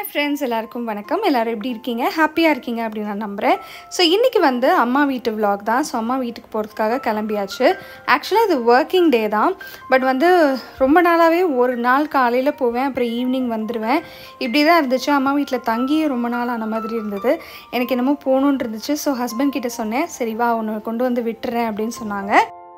Friends எல்லாருக்கும் வணக்கம். எல்லோரும் எப்படி இருக்கீங்க? ஹாப்பியாக இருக்கீங்க அப்படின்னு நான் நம்புகிறேன். ஸோ இன்றைக்கி வந்து அம்மா வீட்டு விலாக் தான். ஸோ அம்மா வீட்டுக்கு போகிறதுக்காக கிளம்பியாச்சு. ஆக்சுவலாக இது ஒர்க்கிங் டே தான். பட் வந்து ரொம்ப நாளாகவே ஒரு நாள் காலையில் போவேன், அப்புறம் ஈவினிங் வந்துடுவேன். இப்படி தான் இருந்துச்சு. அம்மா வீட்டில் தங்கியே ரொம்ப நாள் ஆன மாதிரி இருந்தது. எனக்கு என்னமோ போகணுன்னு இருந்துச்சு. ஸோ ஹஸ்பண்ட் கிட்டே சொன்னேன், சரி வா ஒன்று கொண்டு வந்து விட்டுறேன் அப்படின்னு சொன்னாங்க.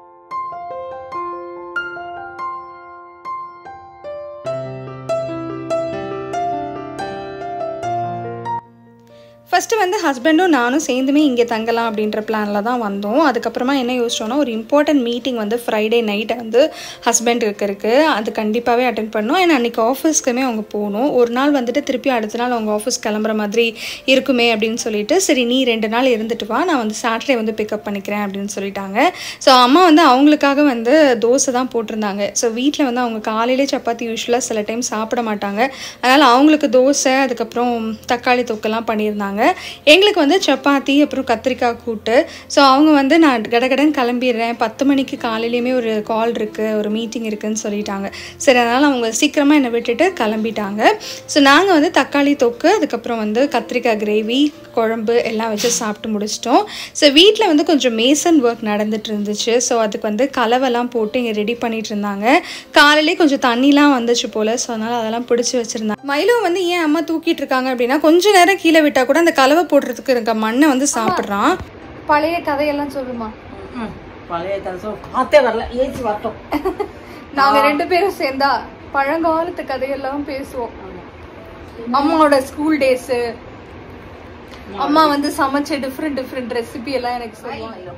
ஃபஸ்ட்டு வந்து ஹஸ்பண்டும் நானும் சேர்ந்துமே இங்கே தங்கலாம் அப்படின்ற பிளானில் தான் வந்தோம். அதுக்கப்புறமா என்ன யோசிச்சோன்னா, ஒரு இம்பார்ட்டன்ட் மீட்டிங் வந்து ஃப்ரைடே நைட்டை வந்து ஹஸ்பண்டுக்கு இருக்குது. அது கண்டிப்பாகவே அட்டென்ட் பண்ணோம். ஏன்னா அன்றைக்கி ஆஃபீஸ்க்குமே அவங்க போகணும். ஒரு நாள் வந்துட்டு திருப்பி அடுத்த நாள் அவங்க ஆஃபீஸ் கிளம்புற மாதிரி இருக்குமே அப்படின்னு சொல்லிட்டு, சரி நீ 2 நாள் இருந்துட்டு வா, நான் வந்து சாட்டர்டே வந்து பிக்கப் பண்ணிக்கிறேன் அப்படின்னு சொல்லிட்டாங்க. ஸோ அம்மா வந்து அவங்களுக்காக வந்து தோசை தான் போட்டிருந்தாங்க. ஸோ வீட்டில் வந்து அவங்க காலையிலே சப்பாத்தி யூஸ்வலாக சில டைம் சாப்பிட மாட்டாங்க. அதனால் அவங்களுக்கு தோசை, அதுக்கப்புறம் தக்காளி தொக்கெல்லாம் பண்ணியிருந்தாங்க. எங்களுக்கு வந்து சப்பாத்தி, அப்புறம் கத்திரிக்காய் கூட்டு. ஸோ அவங்க வந்து நான் கடகடன் கிளம்பிடுறேன், 10 மணிக்கு காலையிலையுமே ஒரு கால் இருக்குது, ஒரு மீட்டிங் இருக்குதுன்னு சொல்லிட்டாங்க. சரி அதனால் அவங்க சீக்கிரமாக என்னை விட்டுட்டு கிளம்பிட்டாங்க. ஸோ நாங்கள் வந்து தக்காளி தொக்கு, அதுக்கப்புறம் வந்து கத்திரிக்காய் கிரேவி, குழம்பு எல்லாம் வச்சு சாப்பிட்டு முடிச்சிட்டோம். ஸோ வீட்டில் வந்து கொஞ்சம் மேசன் ஒர்க் நடந்துட்டு இருந்துச்சு. ஸோ அதுக்கு வந்து கலவெல்லாம் போட்டு இங்கே ரெடி பண்ணிட்டு இருந்தாங்க. காலையிலே கொஞ்சம் தண்ணிலாம் வந்துச்சு போல். ஸோ அதனால் அதெல்லாம் பிடிச்சி வச்சுருந்தாங்க. மயிலும் வந்து ஏன் அம்மா தூக்கிட்டு இருக்காங்க அப்படின்னா, கொஞ்சம் நேரம் கீழே விட்டால் கூட அந்த கலவை போடுறதுக்கு இருக்க மண்ணை வந்து சாப்பிட்றான். பழைய கதையெல்லாம் சொல்லுமா? பழைய கதை பார்த்தே வரல, ஏசி வரட்டும். நாங்க 2 பேரும் சேர்ந்தா பழங்காலத்து கதையெல்லாம் பேசுவோம். அம்மாவோட ஸ்கூல் டேஸ், அம்மா வந்து சமைச்ச டிஃப்ரெண்ட் ரெசிபி எல்லாம் எனக்கு சொல்லுவாங்க.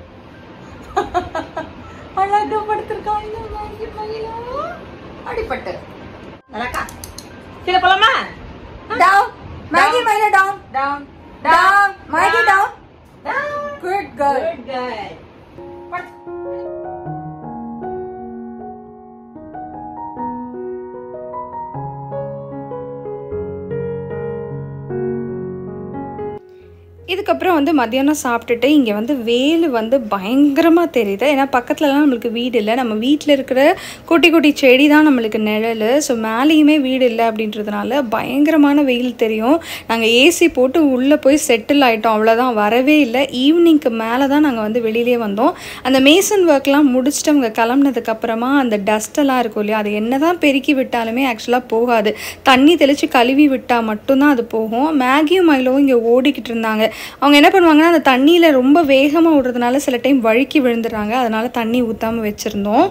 அழகா படுத்திருக்காங்க அடிப்பட்டு. கீழே போலாமா? Down, Maggie, Mila, down, down, down, Maggie, down, down. Good girl. Good girl. இதுக்கப்புறம் வந்து மத்தியானம் சாப்பிட்டுட்டு இங்கே வந்து வெயில் வந்து பயங்கரமாக தெரியுது. ஏன்னா பக்கத்துலலாம் நம்மளுக்கு வீடு இல்லை. நம்ம வீட்டில் இருக்கிற குட்டி குட்டி செடி தான் நம்மளுக்கு நிழல். ஸோ மேலேயுமே வீடு இல்லை அப்படின்றதுனால பயங்கரமான வெயில் தெரியும். நாங்கள் ஏசி போட்டு உள்ளே போய் செட்டில் ஆகிட்டோம், அவ்வளோதான், வரவே இல்லை. ஈவினிங்க்கு மேலே தான் நாங்கள் வந்து வெளியிலே வந்தோம். அந்த மேசன் ஒர்க்லாம் முடிச்சுட்டு அவங்க கிளம்புனதுக்கப்புறமா அந்த டஸ்ட்டெல்லாம் இருக்கும் இல்லையா, அது என்ன தான் பெருக்கி விட்டாலுமே ஆக்சுவலாக போகாது. தண்ணி தெளித்து கழுவி விட்டால் மட்டும்தான் அது போகும். மேகியும் மயிலும் இங்கே ஓடிக்கிட்டு இருந்தாங்க. அவங்க என்ன பண்ணுவாங்கன்னா, அந்த தண்ணியில் ரொம்ப வேகமாக விடுறதுனால சில டைம் வழுக்கி விழுந்துடுறாங்க. அதனால் தண்ணி ஊற்றாமல் வச்சுருந்தோம்.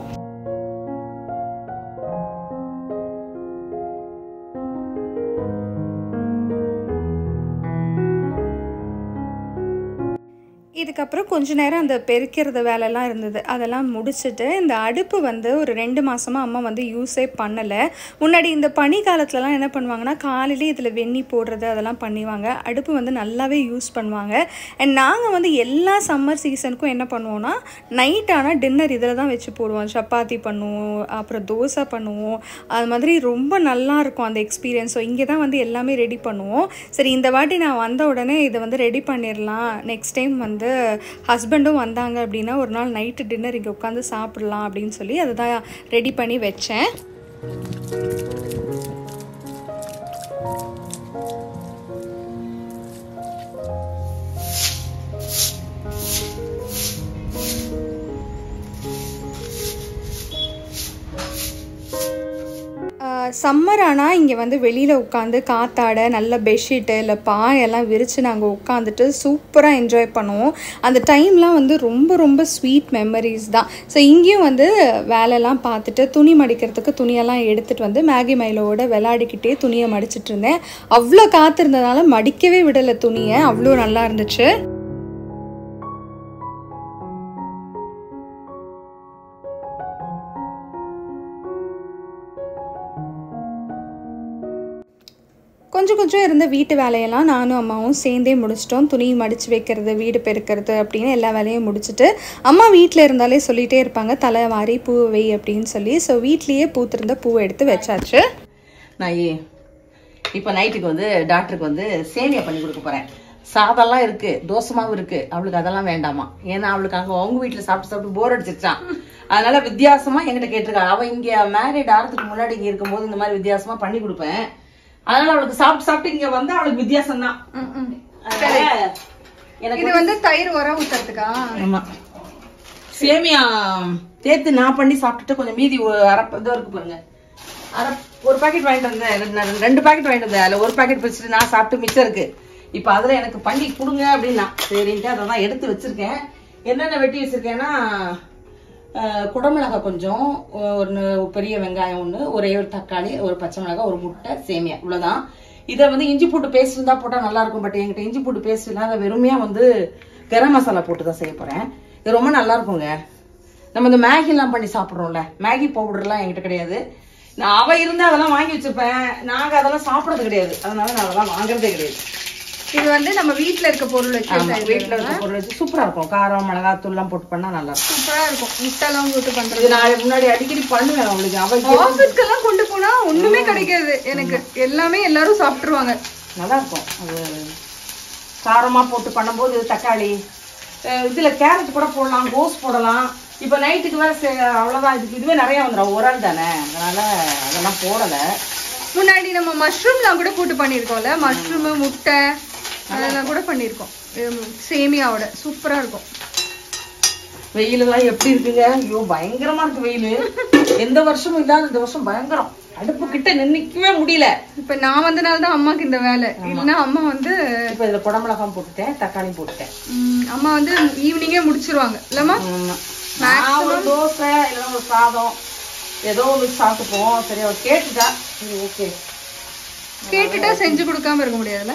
இதுக்கப்புறம் கொஞ்ச நேரம் அந்த பெருக்கிறது வேலைலாம் இருந்தது, அதெல்லாம் முடிச்சுட்டு இந்த அடுப்பு வந்து ஒரு 2 மாதமாக அம்மா வந்து யூஸே பண்ணலை. முன்னாடி இந்த பனி காலத்துலலாம் என்ன பண்ணுவாங்கன்னா, காலையிலே இதில் வெந்நி போடுறது அதெல்லாம் பண்ணிவாங்க. அடுப்பு வந்து நல்லாவே யூஸ் பண்ணுவாங்க. அண்ட் நாங்கள் வந்து எல்லா சம்மர் சீசனுக்கும் என்ன பண்ணுவோன்னா, நைட் ஆனால் டின்னர் இதில் தான் வச்சு போடுவோம். சப்பாத்தி பண்ணுவோம், அப்புறம் தோசை பண்ணுவோம். அது மாதிரி ரொம்ப நல்லாயிருக்கும் அந்த எக்ஸ்பீரியன்ஸ். ஸோ இங்கே தான் வந்து எல்லாமே ரெடி பண்ணுவோம். சரி இந்த வாட்டி நான் வந்த உடனே இதை வந்து ரெடி பண்ணிடலாம், நெக்ஸ்ட் டைம் வந்து ஹஸ்பண்டும் வந்தாங்க அப்படின்னா ஒரு நாள் நைட்டு டின்னர் இங்கே உட்காந்து சாப்பிடலாம் அப்படின்னு சொல்லி அதை தான் ரெடி பண்ணி வச்சேன். சம்மர் ஆனால் இங்கே வந்து வெளியில் உட்காந்து காத்தாட நல்ல பெட்ஷீட்டு இல்லை பாயெல்லாம் விரித்து நாங்கள் உட்காந்துட்டு சூப்பராக என்ஜாய் பண்ணுவோம். அந்த டைம்லாம் வந்து ரொம்ப ரொம்ப ஸ்வீட் மெமரிஸ் தான். ஸோ இங்கேயும் வந்து வேலையெல்லாம் பார்த்துட்டு துணி மடிக்கிறதுக்கு துணியெல்லாம் எடுத்துகிட்டு வந்து மேகி மயிலோட விளையாடிக்கிட்டே துணியை மடிச்சிட்டு இருந்தேன். அவ்வளோ காத்திருந்ததுனால மடிக்கவே விடலை துணியை, அவ்வளோ நல்லா இருந்துச்சு. கொஞ்சம் இருந்த வீட்டு வேலையெல்லாம் நானும் அம்மாவும் சேர்ந்தே முடிச்சிட்டோம். துணி மடித்து வைக்கிறது, வீடு பெருக்கிறது அப்படின்னு எல்லா வேலையும் முடிச்சுட்டு, அம்மா வீட்டில் இருந்தாலே சொல்லிகிட்டே இருப்பாங்க தலை வாரி பூ வை அப்படின்னு சொல்லி. ஸோ வீட்லேயே பூத்திருந்த பூவை எடுத்து வச்சாச்சு. நான் இப்போ நைட்டுக்கு வந்து டாக்டருக்கு வந்து சேமியா பண்ணி கொடுக்க போகிறேன். சாதம்லாம் இருக்கு, தோசமாவும் இருக்கு. அவளுக்கு அதெல்லாம் வேண்டாமா, ஏன்னா அவளுக்கு அங்கே அவங்க வீட்டில் சாப்பிட்டு போர் அடிச்சிருச்சான். அதனால வித்தியாசமா என்கிட்ட கேட்டிருக்கா. அவள் இங்கே மேரிட் ஆகிறதுக்கு முன்னாடி இங்கே இருக்கும்போது இந்த மாதிரி வித்தியாசமா பண்ணி கொடுப்பேன். அதனால அவளுக்கு சாப்பிட்டு இங்க வந்தா அவளுக்கு வித்தியாசம் தான். இது வந்து தயிர் வர ஊத்துறதுக்கா? ஆமா. சேமியா தேத்து நான் பண்ணி சாப்பிட்டுட்டு கொஞ்சம் மீதி அரை இதோ இருக்கு பாருங்க. ஒரு பாக்கெட் வாங்கிட்டு வந்தேன், 2 பாக்கெட் வாங்கிட்டு வந்தேன். அதுல ஒரு பாக்கெட் வச்சுட்டு நான் சாப்பிட்டு மிச்சம் இருக்கு. இப்ப அதுல எனக்கு பண்ணி கொடுங்க அப்படின்னா சரின்ட்டு அதை தான் எடுத்து வச்சிருக்கேன். என்னென்ன வெட்டி வச்சிருக்கேன்னா குடமிளகாய் கொஞ்சம், ஒரு பெரிய வெங்காயம் ஒண்ணு, ஒரே ஒரு தக்காளி, ஒரு பச்சை மிளகாய், ஒரு முட்டை, சேமியா, இவ்வளவுதான். இதை வந்து இஞ்சி பூட்டு பேஸ்ட் இருந்தா போட்டா நல்லா இருக்கும். பட் என்கிட்ட இஞ்சி பூட்டு பேஸ்ட் இல்லாத வெறுமையா வந்து கரம் மசாலா போட்டு தான் செய்ய போறேன். இது ரொம்ப நல்லா இருக்குங்க. நம்ம இந்த மேகி எல்லாம் பண்ணி சாப்பிடுறோம்ல, மேகி பவுடர் எல்லாம் என்கிட்ட கிடையாது. நான் அவ இருந்தா அதெல்லாம் வாங்கி வச்சிருப்பேன். நாங்க அதெல்லாம் சாப்பிடறது கிடையாது, அதனால நான் அதெல்லாம் வாங்குறதே கிடையாது. இது வந்து நம்ம வீட்டுல இருக்க பொருள் வச்சு வீட்டுல இருக்க பொருள் வச்சு சூப்பரா இருக்கும். காரம் மிளகாய் தூள் எல்லாம் போட்டு பண்ணா நல்லா இருக்கும். சூப்பரா இருக்கும். முட்டெல்லாம் போட்டு பண்றது நான் முன்னாடி அடிக்கடி பண்ணுவேன். அவளுக்கு ஆபீஸ்க்கு எல்லாம் கொண்டு போனா ஒண்ணுமே கிடைக்காது எனக்கு. எல்லாமே எல்லாரும் சாப்பிட்டுருவாங்க. நல்லா இருக்கும். அது காரமா போட்டு பண்ணும்போது தக்காளி, இதுல கேரட் கூட போடலாம், கோஸ் போடலாம். இப்ப நைட்டுக்கு வேற அவ்வளவுதான். இதுவே நிறைய வந்துடும், ஒரு ஆள் தானே, அதனால அதெல்லாம் போடல. முன்னாடி நம்ம மஷ்ரூம்லாம் கூட போட்டு பண்ணிருக்கோம்ல, மஷ்ரூம் முட்டை அதெல்லாம் கூட பண்ணிருக்கோம் சேமியாவோட. சூப்பரா இருக்கும். வெயில் எல்லாம் எப்படி இருக்குங்க? ஐயோ பயங்கரமா இருக்கு வெயில். எந்த வருஷமும் இல்லாத இந்த வருஷம் பயங்கரம். அடுப்பு கிட்ட நின்னுக்கவே முடியல. இப்ப நான் வந்தனால்தான் அம்மாக்கு இந்த வேலை. இல்லன்னா அம்மா வந்து இப்ப இதுல குடமிளகாய் போட்டுட்டேன், தக்காளி போட்டுட்டேன். அம்மா வந்து ஈவினிங்கே முடிச்சிருவாங்க இல்லம்மா? ஒரு தோசை இல்ல ஒரு சாதம் ஏதோ ஒண்ணு சாப்பிட்டுப்போம். சரி அவ கேட்டுட்டா, சரி ஓகே. கேட்டுட்டா செஞ்சு கொடுக்காம இருக்க முடியாதுல்ல.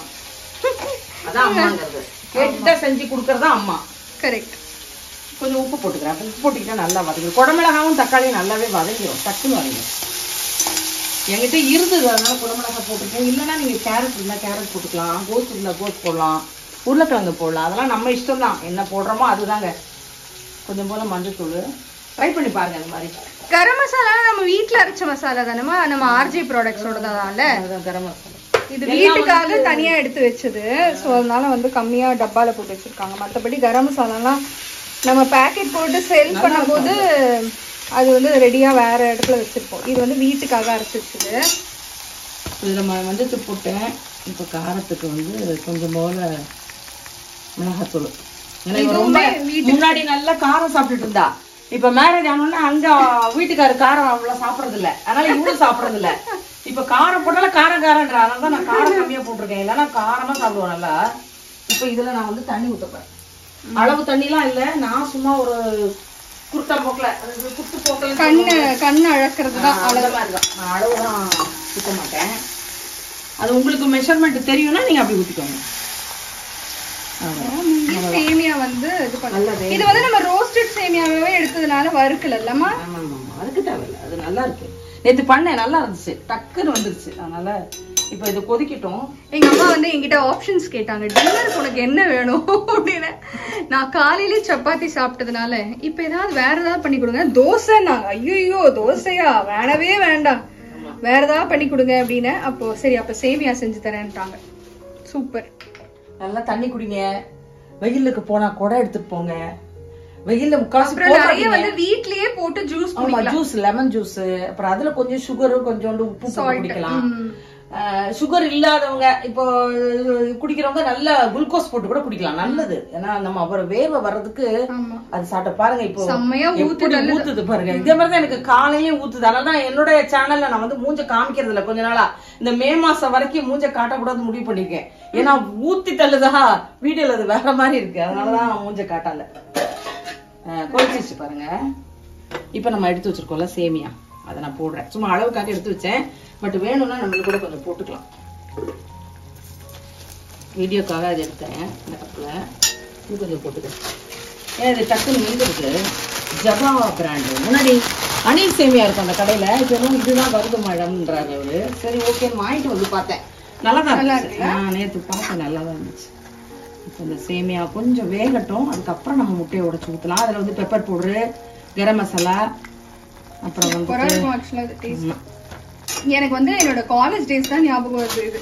அதான் அம்மாங்கிறது. கேட்டுட்டா செஞ்சு கொடுக்கறதா அம்மா. கரெக்ட். கொஞ்சம் உப்பு போட்டுக்கிறேன். உப்பு போட்டுக்கிட்டா நல்லா வதங்கிடும். குடமிளகாவும் தக்காளியும் நல்லாவே வதங்கிடும், டக்குன்னு வதங்கிடும். என்கிட்ட இருந்தது அதனால குடமிளகாய் போட்டுருக்கேன். இல்லைன்னா நீங்க கேரட் இருந்தா கேரட் போட்டுக்கலாம், கோஸ் இருந்தா கோஸ் போடலாம், உருளைக்கிழங்கு போடலாம். அதெல்லாம் நம்ம இஷ்டம் தான், என்ன போடுறோமோ அதுதாங்க. கொஞ்சம் போல மஞ்சள் தூள் ட்ரை பண்ணி பாருங்க. அந்த மாதிரி கரம் மசாலா நம்ம வீட்டுல அரைச்ச மசாலா தானேமா, நம்ம ஆர்ஜே ப்ராடக்ட்ஸோட தான்ல. கரம் மசாலா இது வீட்டுக்காக தனியா எடுத்து வச்சது. ஸோ அதனால வந்து கம்மியா டப்பால போட்டு வச்சிருக்காங்க. மற்றபடி கரம் மசாலாலாம் நம்ம பேக்கெட் போட்டு சேல் பண்ணும்போது அது வந்து ரெடியா வேற இடத்துல வச்சிருப்போம். இது வந்து வீட்டுக்காக அரைச்சி வச்சது. இதுல மஞ்சள் போட்டேன். இப்ப காரத்துக்கு வந்து கொஞ்சம் போல மிளகாத்தூள். ரொம்ப முன்னாடி நல்லா காரம் சாப்பிட்டுட்டு இருந்தா, இப்ப மேரேஜ் ஆனோன்னா அங்க வீட்டுக்காரு காரம் அவ்வளவு சாப்பிடறது இல்ல, அதனால இவனும் சாப்பிடறது இல்ல. இப்ப காரம் போட்டாலும் காரன்ற, அதனாலதான் நான் காரம் கம்மியா போட்டிருக்கேன். இல்லைன்னா காரமா சாப்பிடுவோம் நல்லா. இப்ப இதுல நான் வந்து தண்ணி ஊத்தப்பேன். அளவு தண்ணி எல்லாம் இல்ல, நான் சும்மா ஒரு குருட்டா போக்கல, குத்து போக்கல, கண்ணு அழக்கிறது தான் அவ்வளவுதான் இருக்கும். நான் அளவுதான் ஊத்த மாட்டேன். அது உங்களுக்கு மெஷர்மெண்ட் தெரியும்னா நீங்க அப்படி ஊத்திக்கோங்க. சேமியா வந்து இது வந்து நம்ம ரோஸ்டட் சேமியாவே எடுத்ததுனால வறுக்கல இல்லம்மா? வறுக்க தேவையில்லை, அது நல்லா இருக்கு. நேத்து பண்ணேன், நல்லா இருந்துச்சு, டக்குன்னு வந்துருச்சு. அதனால இப்ப இது கொதிக்கட்டும். எங்க அம்மா வந்து என்கிட்ட ஆப்ஷன்ஸ் கேட்டாங்க, டின்னருக்கு உனக்கு என்ன வேணும் அப்படின்னு. நான் காலையிலே சப்பாத்தி சாப்பிட்டதுனால இப்ப ஏதாவது வேற ஏதாவது பண்ணி கொடுங்க. தோசை நாங்க ஐயோ தோசையா வேணவே வேண்டாம், வேற ஏதாவது பண்ணி கொடுங்க அப்படின்னு. அப்போ சரி அப்ப சேமியா செஞ்சு தரேன்ட்டாங்க. சூப்பர். நல்லா தண்ணி குடிங்க. வெயிலுக்கு போனா கூட எடுத்துட்டு போங்க. வெயில்ல முக்காசு நிறைய வந்து வீட்லயே போட்டு ஜூஸ் குடிக்கலாம். Juice, lemon juice. அப்புறம் அதுல கொஞ்சம் சுகர், கொஞ்சோண்டு உப்பு போட்டு குடிக்கலாம். சுகர் இல்லாதவங்க இப்போ குடிக்கிறவங்க நல்ல குளுக்கோஸ் போட்டு கூட குடிக்கலாம், நல்லது. ஏன்னா நம்ம அப்புறம் வேர்வை வர்றதுக்கு அது சாப்பிட்ட பாருங்க. இப்போ ஊத்துது பாருங்க. இதே மாதிரிதான் எனக்கு காலையிலயும் ஊத்துது. அதனாலதான் என்னோட சேனல்ல நான் வந்து மூஞ்ச காமிக்கிறது இல்ல கொஞ்ச நாளா. இந்த மே மாசம் வரைக்கும் மூஞ்ச காட்டக்கூடாது முடிவு பண்ணிருக்கேன். ஏன்னா ஊத்தி தள்ளுதா வீடியோல அது வேற மாதிரி இருக்கு, அதனாலதான் மூஞ்ச காட்டல. கொதிச்சிச்சு பாருங்க. இப்ப நம்ம எடுத்து வச்சிருக்கோம்ல சேமியா, அதை நான் போடுறேன். சும்மா அளவுக்காக எடுத்து வச்சேன், பட் வேணும்னா நம்மளுக்கு கூட கொஞ்சம் போட்டுக்கலாம். வீடியோக்காக அதை எடுத்தேன். இந்த கப்பில் இது கொஞ்சம் போட்டுக்கிறேன். ஏன்னா இது டக்குன்னு வெந்துருக்கு. ஜபா பிராண்டு. முன்னாடி அணில் சேமியா இருக்கும் அந்த கடையில, இப்போ இதுதான் வருது மேடம்ன்றாரு அவரு. சரி ஓகேன்னு வாங்கிட்டு வந்து பார்த்தேன், நல்லா தான் இருந்துச்சு. நேற்று பார்த்தேன், நல்லா தான் இருந்துச்சு. இப்போ இந்த சேமியா கொஞ்சம் வேகட்டும், அதுக்கப்புறம் நம்ம முட்டையை உடைச்சு ஊற்றலாம். அதில் வந்து பெப்பர் பவுடரு, கரம் மசாலா, அப்புறம் வந்து எனக்கு வந்து என்னோட காலேஜ் டேஸ் தான் ஞாபகம் வருது. இது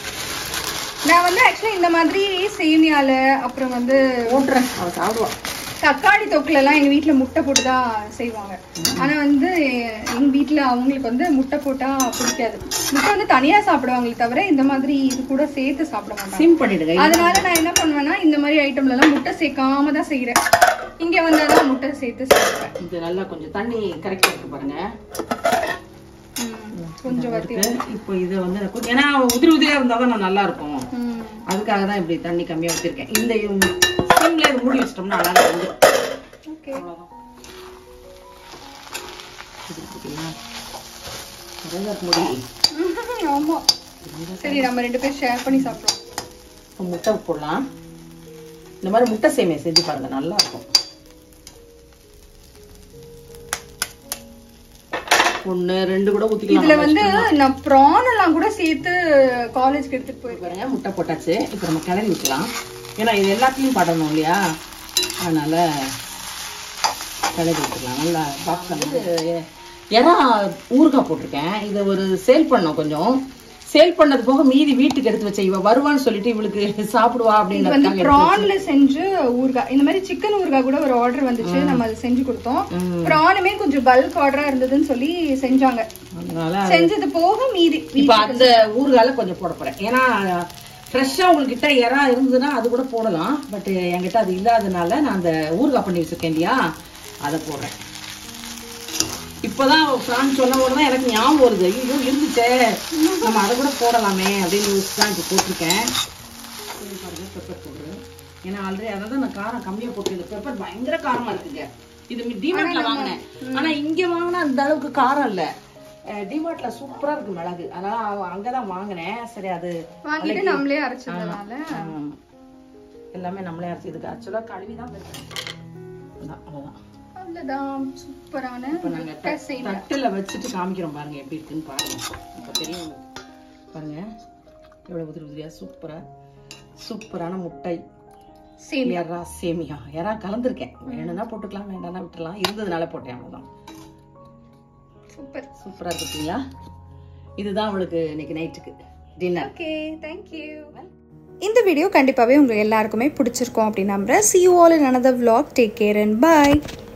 நான் வந்து ஆக்சுவலா இந்த மாதிரி சேமியால அப்புறம் வந்து போட்டுறேன். அவ சாப்பிடுவா. தக்காளி தொக்குல எல்லாம் எங்க வீட்டுல முட்டை போட்டுதான் செய்வாங்க. ஆனா வந்து எங்க வீட்டுல அவங்களுக்கு வந்து முட்டை போட்டா பிடிக்காது. முட்டை வந்து தனியா சாப்பிடுவாங்களே தவிர இந்த மாதிரி இது கூட சேர்த்து சாப்பிட மாட்டாங்க. சிம் பண்ணிடுங்க. அதனால நான் என்ன பண்ணுவேன்னா இந்த மாதிரி ஐட்டம்ல எல்லாம் முட்டை சேர்க்காம தான் செய்யறேன். இங்க வந்தாதான் முட்டை சேர்த்து சாப்பிடுவேன். இது நல்லா கொஞ்சம் தண்ணி கரெக்டா இருக்கு பாருங்க. கொஞ்சம் இப்போ இதை வந்து ஏன்னா உதிரி உதிரியா இருந்தாதான் நான் நல்லா இருக்கும். அதுக்காக தான் இப்படி தண்ணி கம்மியா வச்சிருக்கேன். இந்த சிம்ல இது மூடி வச்சிட்டோம்னா நல்லா வந்து ஆமா. சரி நம்ம 2 பேரும் ஷேர் பண்ணி சாப்பிடலாம். முட்டை போடலாம். இந்த மாதிரி முட்டை சேமியா செஞ்சு பாருங்க, நல்லா இருக்கும். 1 2 கூட ஊத்திக்கலாம். இதுல வந்து நான் பிரான் எல்லாம் கூட சேர்த்து காலேஜ்க்கு எடுத்துட்டு போயிருக்கேன். முட்டை போட்டாச்சு. இப்போ நம்ம கிளறி விட்டுலாம். ஏன்னா இது எல்லாத்தையும் படணும் இல்லையா, அதனால கிளறி விட்டுலாம். நல்லா பாக்ஸ் ஏன்னா ஊறுகாய் போட்டிருக்கேன். இதை ஒரு சேல் பண்ணோம். கொஞ்சம் சேல் பண்ணது போக மீதி வீட்டுக்கு எடுத்து வச்ச இவ வருவான்னு சொல்லிட்டு இவளுக்கு சாப்பிடுவா அப்படின்னு பிரான்ல செஞ்சு ஊறுகாய். இந்த மாதிரி சிக்கன் ஊறுகாய் கூட ஒரு ஆர்டர் வந்துச்சு, நம்ம அதை செஞ்சு கொடுத்தோம். பிரானுமே கொஞ்சம் பல்க் ஆர்டரா இருந்ததுன்னு சொல்லி செஞ்சாங்க. செஞ்சது போக மீதி இப்ப அந்த ஊறுகால கொஞ்சம் போட போறேன். ஏன்னா ஃப்ரெஷ்ஷா உங்ககிட்ட இறா இருந்ததுன்னா அது கூட போடலாம். பட் என்கிட்ட அது இல்லாதனால நான் அந்த ஊறுகாய் பண்ணி வச்சிருக்கேன் இல்லையா, அதை போடுறேன். இப்பதான் பிரான் சொன்ன உடனே எனக்கு ஞாபகம் வருது, ஐயோ இருந்துச்சே நம்ம அதை கூட போடலாமே அப்படின்னு யோசிச்சுதான் இப்போ போட்டிருக்கேன். பெப்பர் போடுறேன். ஏன்னா ஆல்ரெடி அதான் நான் காரம் கம்மியா போட்டு பெப்பர் பயங்கர காரமா இருக்குங்க. இது டிமார்ட்ல வாங்கினேன். ஆனா இங்க வாங்கினா அந்த அளவுக்கு காரம் இல்ல. டிமார்ட்ல சூப்பரா இருக்கு மிளகு. அதனால அங்கதான் வாங்கினேன். சரி அது வாங்கிட்டு நம்மளே அரைச்சதுனால எல்லாமே நம்மளே அரைச்சி. இதுக்கு ஆக்சுவலா கழுவிதான் அவ்வளவுதான். சூப்பரான தட்டுல வச்சுட்டு காமிக்கிறோம் பாருங்க எப்படி இருக்குன்னு பாருங்க. இப்ப தெரியும் பாருங்க எவ்வளவு உதிரி உதிரியா சூப்பரான முட்டை எறா சேமியா. எறா கலந்துருக்கேன். வேணும்னா போட்டுக்கலாம், வேண்டாம்னா விட்டுலாம். இருந்ததுனால போட்டேன், அவ்வளவுதான். சூப்பரா இருக்குங்களா? இதுதான் அவளுக்கு இன்னைக்கு நைட்டுக்கு டின்னர். Okay, thank you. இந்த வீடியோ கண்டிப்பாவே உங்களுக்கு எல்லாருக்குமே பிடிச்சிருக்கும் அப்படின்னு நம்புறேன். See you all in another vlog. Take care and bye.